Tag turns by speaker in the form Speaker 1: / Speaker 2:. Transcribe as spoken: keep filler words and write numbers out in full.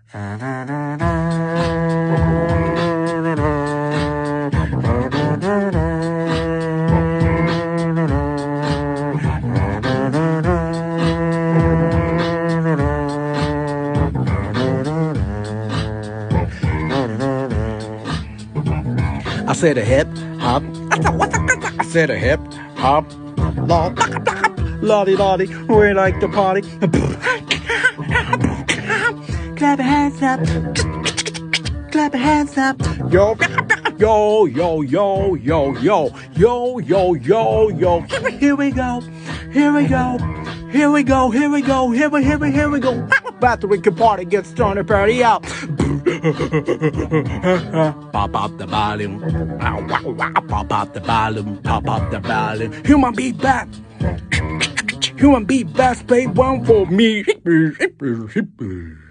Speaker 1: I said a hip hop. I said a hip hop. Lottie lottie, we like to party. Clap your hands up. Clap your hands up. Yo, yo, yo, yo, yo, yo, yo, yo, yo, yo. Here we go. Here we go. Here we go. Here we go. Here we, here we, here we go. Battery can party, get started, party out. Pop up the volume. Pop up the volume. Pop up the volume. Human beat back. Human beat back. Play one for me.